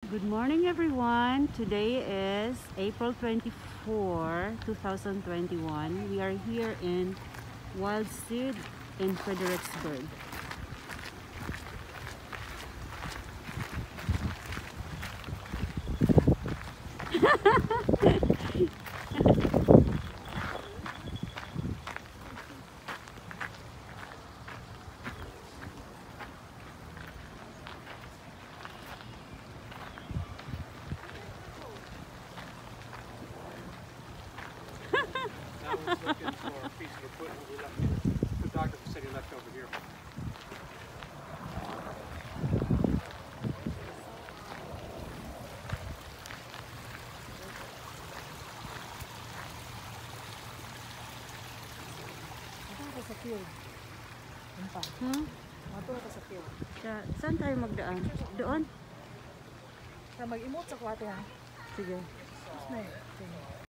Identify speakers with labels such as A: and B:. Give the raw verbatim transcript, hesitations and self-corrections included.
A: Good morning everyone. Today is April twenty-fourth, two thousand twenty-one. We are here in Wildseed in Fredericksburg.
B: I was looking for a piece of equipment we left. The doctor said he left over here.
C: Mato ka sa field. Umpa.
A: Hmm?
C: Mato ka sa field.
A: Sa, saan tayo magdaan? Doon?
C: Sa mag-emote sa kwate ha.
A: Sige.
C: Tapos na eh.